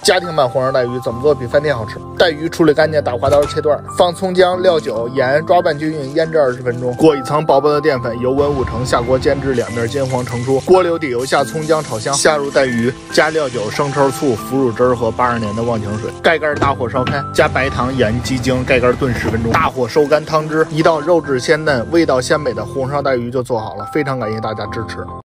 家庭版红烧带鱼怎么做比饭店好吃？带鱼处理干净，打滑刀切段，放葱姜、料酒、盐，抓拌均匀，腌制20分钟。裹一层薄薄的淀粉，油温5成，下锅煎至两面金黄呈出。锅留底油下葱姜炒香，下入带鱼，加料酒、生抽、醋、腐乳汁和82年的忘情水，盖盖大火烧开，加白糖、盐、鸡精，盖盖炖10分钟，大火收干汤汁，一道肉质鲜嫩、味道鲜美的红烧带鱼就做好了。非常感谢大家支持。